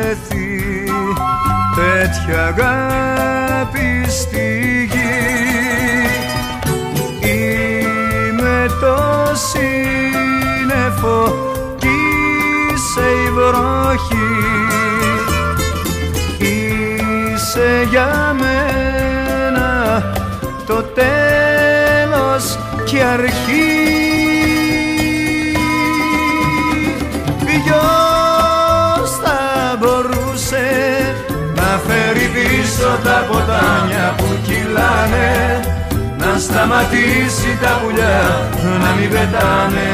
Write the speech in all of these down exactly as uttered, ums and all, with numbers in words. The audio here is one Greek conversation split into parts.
βρεθεί τέτοια αγάπη στη γη. Είμαι το σύννεφο κι είσαι η βροχή, είσαι για μένα το τέλος και η αρχή. Ποιος θα μπορούσε να φέρει πίσω τα ποτάμια που κυλάνε, να σταματήσει τα πουλιά να μην πετάνε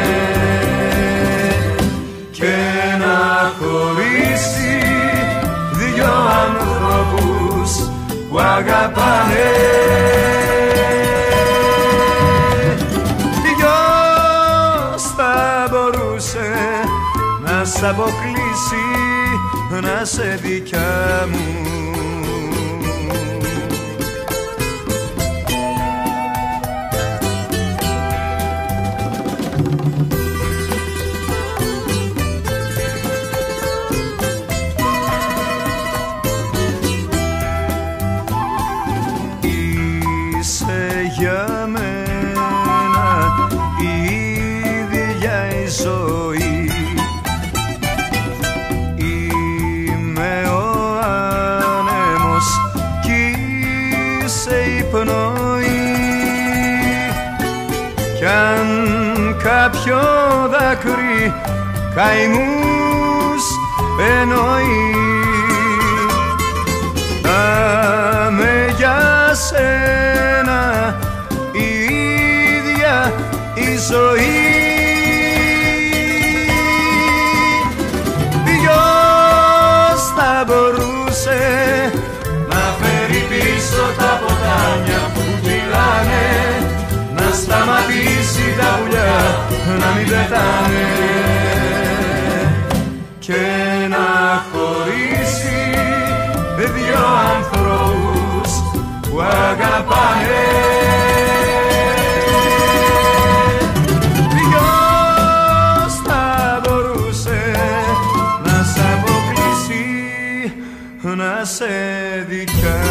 και να χωρίσει δυο ανθρώπους που αγαπάνε. Ποιος θα μπορούσε να σ' αποκλείσει, να σε δικιά μου. Είσαι για μένα η ίδια η ζωή, είμαι ο άνεμος κι είσαι η πνοή, κι αν κάποιο δάκρυ καημούς εννοεί, θα με για σένα η ίδια η ζωή. Ποιος θα μπορούσε να φέρει πίσω τα ποτάμια που κυλάνε, να σταματήσει τα πουλιά να μην πετάνε και να χωρίσει δυο ανθρώπους που αγαπάνε. Ποιος θα μπορούσε να σ' αποκλείσει, να σε δικιά.